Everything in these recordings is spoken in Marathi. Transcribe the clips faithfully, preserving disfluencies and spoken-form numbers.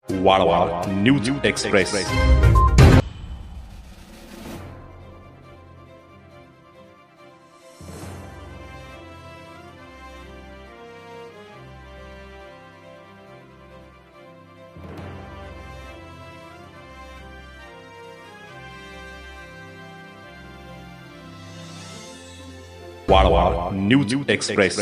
Walwa news express. Walwa news express.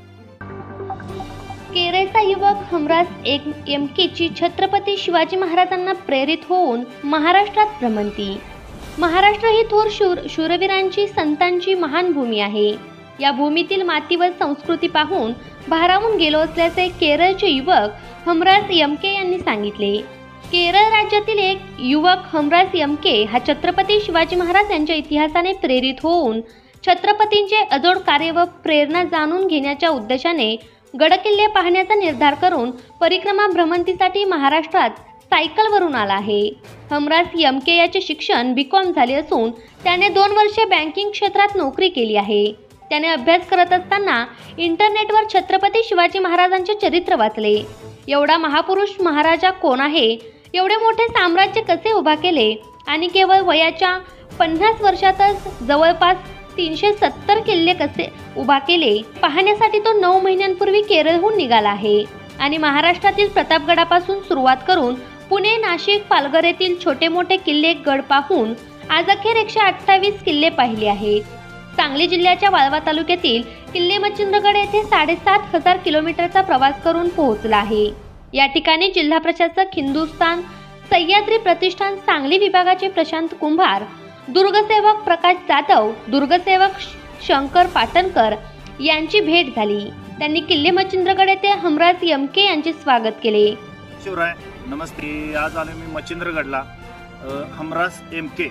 केरळचा युवक हमराज एमकेची छत्रपती शिवाजी महाराजांना प्रेरित होऊन महाराष्ट्रात भ्रमंती। महाराष्ट्र ही थोर शूर शूरवीरांची संतांची महान भूमी आहे। या भूमीतील माती व संस्कृती पाहून भारावून गेलो असल्याचे केरळचे युवक हमराज एमके यांनी सांगितले। केरळ राज्यातील एक युवक हमराज एमके हा छत्रपती शिवाजी महाराज यांच्या इतिहासाने प्रेरित होऊन छत्रपतींचे अजोड कार्य व प्रेरणा जाणून घेण्याच्या उद्देशाने गडकिल्ले पाहण्याचा निर्धार करून परिक्रमा भ्रमंतीसाठी महाराष्ट्रात सायकलवरून आला आहे। हमराज एमके याचे शिक्षण बी कॉम झाले असून त्याने दोन वर्षे बँकिंग क्षेत्रात नोकरी केली आहे। त्याने अभ्यास करत असताना इंटरनेटवर छत्रपती शिवाजी महाराजांचे चरित्र वाचले। एवढा महापुरुष महाराजा कोण आहे, एवढे मोठे साम्राज्य कसे उभा केले आणि केवळ वयाच्या पन्नास वर्षातच जवळपास तीनशे सत्तर किल्ले कसे उभा केले पाहण्यासाठी तो नऊ महिन्यांपूर्वी केरळहून निघाला आहे आणि महाराष्ट्रातील प्रतापगडापासून सुरुवात करून पुणे, नाशिक, पालघर येथील छोटे मोठे किल्ले गड पाहून आज अखेर एकशे अठ्ठावीस किल्ले पाहिले आहेत। सांगली जिल्ह्याच्या वाळवा तालुक्यातील किल्ले मच्छिंद्रगड येथे साडेसात हजार किलोमीटरचा प्रवास करून पोहोचला आहे। या ठिकाणी जिल्हा प्रशासक हिंदुस्थान सह्याद्री प्रतिष्ठान सांगली विभागाचे प्रशांत कुंभार, दुर्गसेवक प्रकाश जाधव, दुर्गसेवक शंकर पाटणकर यांची भेट झाली। त्यांनी किल्ले मच्छिंद्रगड येथे हमराज एमके यांचे स्वागत केले। शिवराय नमस्ते। आज आलो मी मच्छिंद्रगडला। हमराज एमके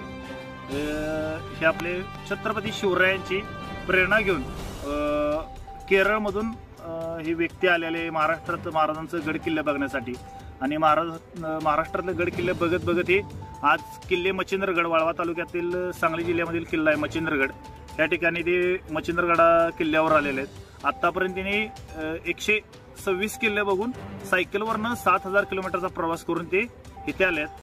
हे आपले छत्रपती शिवरायांची प्रेरणा घेऊन केरळमधून ही व्यक्ती आलेले महाराष्ट्रात महाराजांचं गड किल्ले बघण्यासाठी आणि महाराज महाराष्ट्रातले गड किल्ले बघत बघत हे आज किल्ले मच्छिंद्रगड वाळवा तालुक्यातील सांगली जिल्ह्यामधील किल्ला आहे मच्छिंद्रगड। या ठिकाणी ते मच्छिंद्रगडा किल्ल्यावर आलेले आहेत। आतापर्यंत त्यांनी एकशे सव्वीस किल्ले बघून सायकलवरनं सात हजार किलोमीटरचा प्रवास करून ते इथे आले आहेत।